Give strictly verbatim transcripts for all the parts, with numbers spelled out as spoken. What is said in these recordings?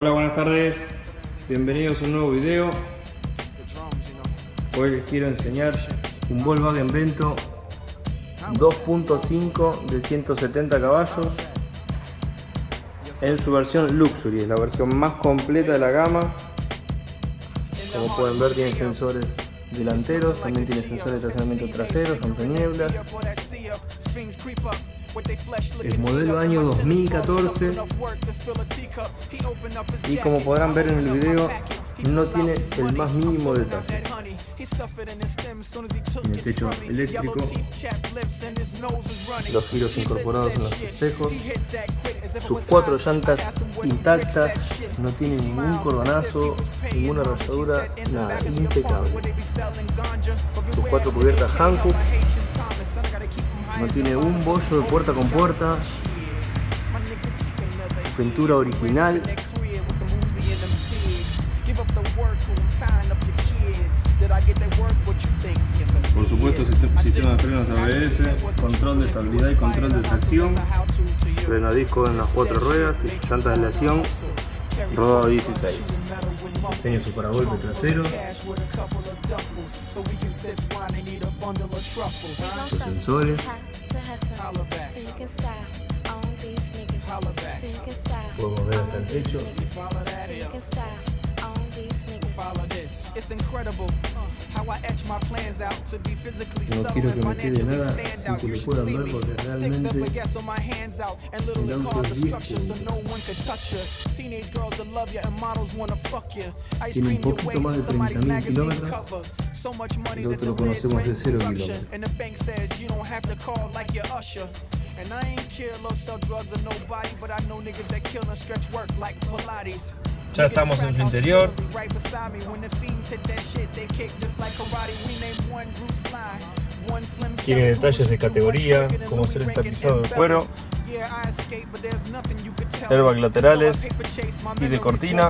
Hola, buenas tardes, bienvenidos a un nuevo video. Hoy les quiero enseñar un Volkswagen Vento dos punto cinco de ciento setenta caballos en su versión Luxury, es la versión más completa de la gama. Como pueden ver, tiene sensores delanteros, también tiene sensores de estacionamiento trasero, rompenieblas. Es modelo año dos mil catorce y como podrán ver en el video, no tiene el más mínimo detalle. Tiene techo eléctrico, los giros incorporados en los espejos, sus cuatro llantas intactas, no tiene ningún cordonazo, ninguna rayadura, nada, impecable. Sus cuatro cubiertas Hankook, no tiene un bollo de puerta con puerta, pintura original. Por supuesto, sistema de frenos A B S, control de estabilidad y control de tracción, freno a disco en las cuatro ruedas y llantas de aleación, rodado dieciséis. Diseño superagolpe trasero, los sensores, podemos ver hasta el techo. No quiero que me quede nada sin que lo puedan ver porque realmente el auto es viejo. Tiene un poquito más de treinta mil kilómetros. El otro lo conocemos de cero kilómetros. Ya estamos en su interior. Tiene detalles de categoría, como ser el tapizado de cuero, airbags laterales y de cortina,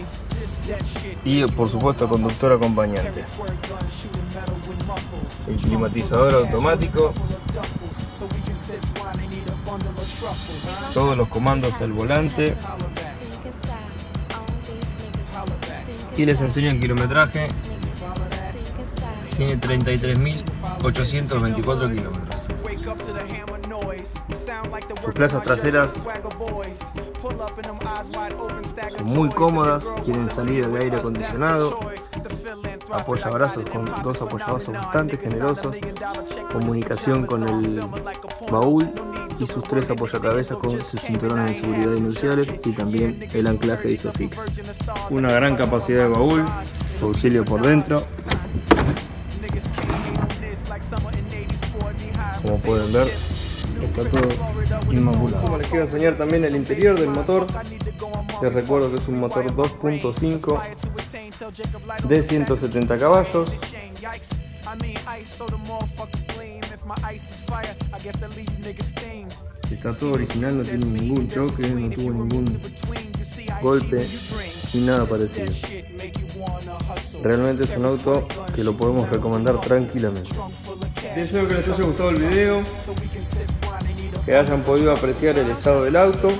y por supuesto conductor acompañante. El climatizador automático, todos los comandos al volante. Y les enseño el kilometraje. Tiene treinta y tres mil ochocientos veinticuatro kilómetros. Sus plazas traseras son muy cómodas, tienen salida de aire acondicionado, apoyabrazos con dos apoyabrazos bastante generosos, comunicación con el baúl y sus tres apoyacabezas con sus cinturones de seguridad inerciales y también el anclaje ISOFIX. Una gran capacidad de baúl, su auxilio por dentro. Como pueden ver, está todo inmaculado. Como les quiero enseñar también el interior del motor, les recuerdo que es un motor dos punto cinco de ciento setenta caballos. Está todo original, no tiene ningún choque, no tuvo ningún golpe ni nada parecido. Realmente es un auto que lo podemos recomendar tranquilamente. Deseo que les haya gustado el video, que hayan podido apreciar el estado del auto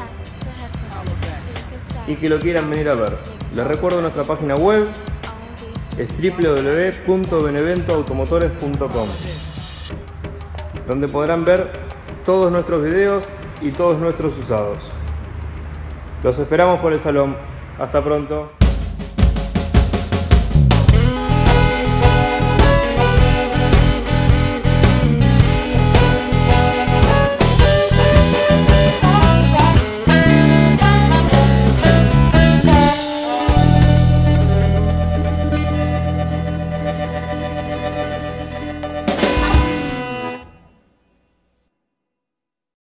y que lo quieran venir a ver. Les recuerdo nuestra página web, es w w w punto benevento automotores punto com, donde podrán ver todos nuestros videos y todos nuestros usados. Los esperamos por el salón. Hasta pronto.